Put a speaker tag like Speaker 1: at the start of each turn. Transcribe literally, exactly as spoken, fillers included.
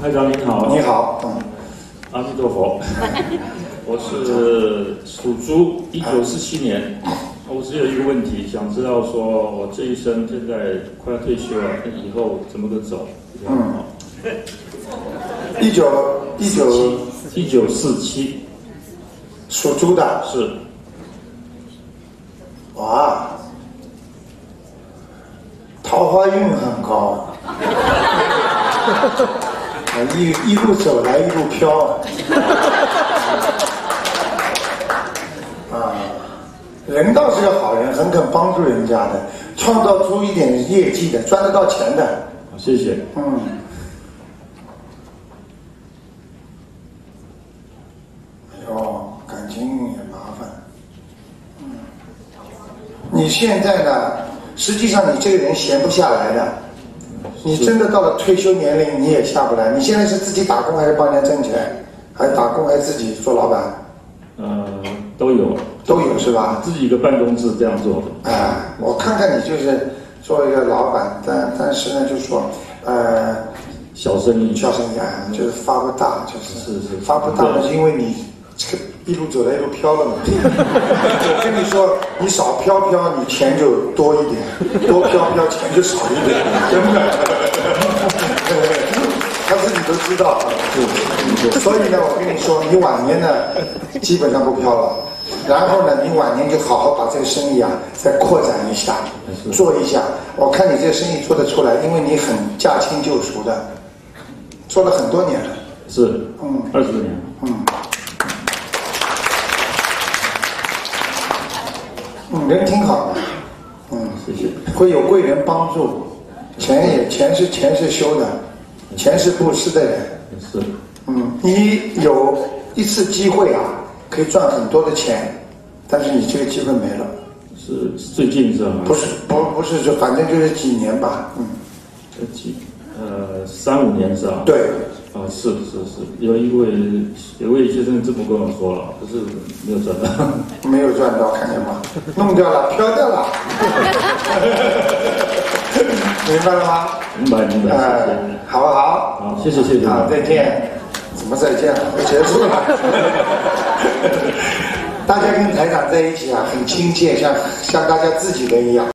Speaker 1: 台长您好。
Speaker 2: 你好，嗯，
Speaker 1: 阿弥陀佛。我是属猪，一九四七年。我只有一个问题，想知道说我这一生现在快要退休了，那以后怎么个走？
Speaker 2: 嗯，一九一九
Speaker 1: 一九四七，
Speaker 2: 属猪的
Speaker 1: 是。
Speaker 2: 哇，桃花运很高，一一路走来一路飘啊，人倒是个好人，很肯帮助人家的，创造出一点业绩的，赚得到钱的。
Speaker 1: 谢谢。
Speaker 2: 嗯。哎呦，感情也麻烦。嗯。你现在呢？实际上你这个人闲不下来的。你真的到了退休年龄，你也下不来。你现在是自己打工还是帮人家挣钱？还打工还是自己做老板？
Speaker 1: 呃，都有，
Speaker 2: 都有是吧？
Speaker 1: 自己一个办公室这样做的。
Speaker 2: 哎，我看看你就是做一个老板，但但是呢，就说呃，
Speaker 1: 小生意，
Speaker 2: 小生意啊，就是发不大，就是
Speaker 1: 是是
Speaker 2: 发不大呢，是因为你这个一路走来一路飘了嘛。我跟你说，你少飘飘，你钱就多一点；多飘飘，钱就少一点，真的。他自己都知道。所以呢，我跟你说，你晚年呢，基本上不飘了。然后呢，你晚年就好好把这个生意啊再扩展一下，做一下。我看你这个生意做得出来，因为你很驾轻就熟的，做了很多年了。
Speaker 1: 是，
Speaker 2: 嗯，
Speaker 1: 二十年。
Speaker 2: 嗯。嗯，人挺好的。嗯，
Speaker 1: 谢谢。
Speaker 2: 会有贵人帮助，钱也钱是钱是修的，钱是布施的人。
Speaker 1: 是。
Speaker 2: 嗯，你有一次机会啊，可以赚很多的钱，但是你这个机会没了。
Speaker 1: 是最近是吗？
Speaker 2: 不是，不不是，就反正就是几年吧。嗯。
Speaker 1: 呃几呃三五年是吧？
Speaker 2: 对。
Speaker 1: 啊，是是是，有一位有位先生这么跟我说了，可是没有赚到。
Speaker 2: 没有赚到，看见吗？弄掉了，飘掉了。明白了吗？
Speaker 1: 明白明白。
Speaker 2: 哎、呃，好不好？
Speaker 1: 好，谢谢谢谢。
Speaker 2: 好，再见。怎么再见了？结束了。大家跟台长在一起啊，很亲切，像像大家自己的一样。